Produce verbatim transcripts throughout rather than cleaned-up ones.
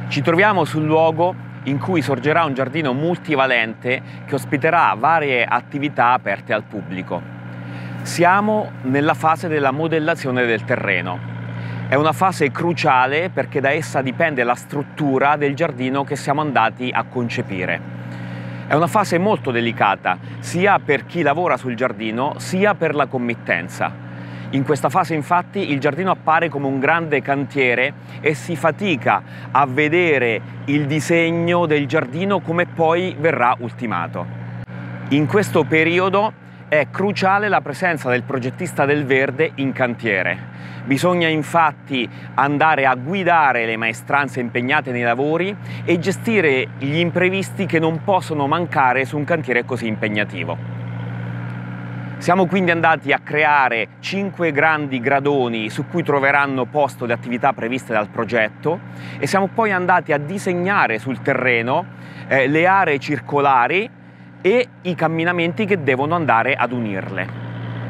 Ci troviamo sul luogo in cui sorgerà un giardino multivalente che ospiterà varie attività aperte al pubblico. Siamo nella fase della modellazione del terreno. È una fase cruciale perché da essa dipende la struttura del giardino che siamo andati a concepire. È una fase molto delicata, sia per chi lavora sul giardino, sia per la committenza. In questa fase infatti il giardino appare come un grande cantiere e si fatica a vedere il disegno del giardino come poi verrà ultimato. In questo periodo è cruciale la presenza del progettista del verde in cantiere. Bisogna infatti andare a guidare le maestranze impegnate nei lavori e gestire gli imprevisti che non possono mancare su un cantiere così impegnativo. Siamo quindi andati a creare cinque grandi gradoni su cui troveranno posto le attività previste dal progetto e siamo poi andati a disegnare sul terreno eh, le aree circolari e i camminamenti che devono andare ad unirle.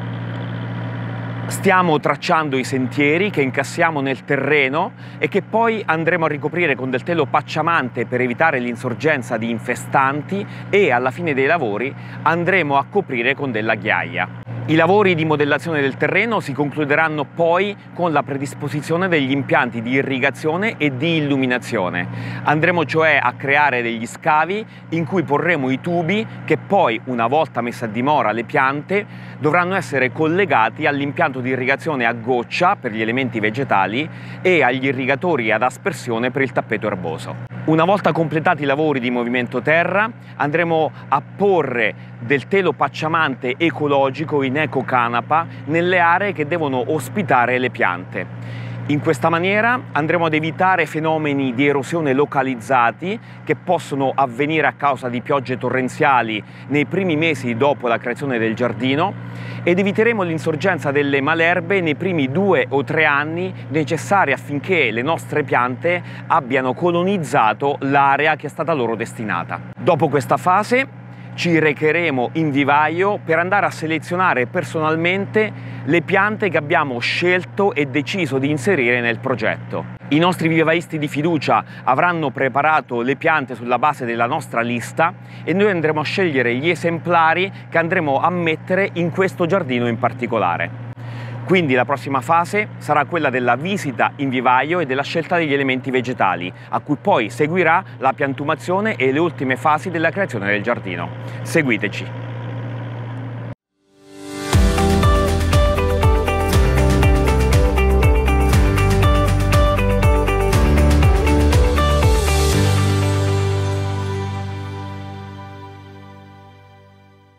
Stiamo tracciando i sentieri che incassiamo nel terreno e che poi andremo a ricoprire con del telo pacciamante per evitare l'insorgenza di infestanti e alla fine dei lavori andremo a coprire con della ghiaia. I lavori di modellazione del terreno si concluderanno poi con la predisposizione degli impianti di irrigazione e di illuminazione. Andremo cioè a creare degli scavi in cui porremo i tubi che poi, una volta messe a dimora le piante, dovranno essere collegati all'impianto di irrigazione a goccia per gli elementi vegetali e agli irrigatori ad aspersione per il tappeto erboso. Una volta completati i lavori di movimento terra, andremo a porre del telo pacciamante ecologico in ecocanapa nelle aree che devono ospitare le piante. In questa maniera andremo ad evitare fenomeni di erosione localizzati che possono avvenire a causa di piogge torrenziali nei primi mesi dopo la creazione del giardino ed eviteremo l'insorgenza delle malerbe nei primi due o tre anni necessari affinché le nostre piante abbiano colonizzato l'area che è stata loro destinata. Dopo questa fase ci recheremo in vivaio per andare a selezionare personalmente le piante che abbiamo scelto e deciso di inserire nel progetto. I nostri vivaisti di fiducia avranno preparato le piante sulla base della nostra lista e noi andremo a scegliere gli esemplari che andremo a mettere in questo giardino in particolare. Quindi la prossima fase sarà quella della visita in vivaio e della scelta degli elementi vegetali, a cui poi seguirà la piantumazione e le ultime fasi della creazione del giardino. Seguiteci!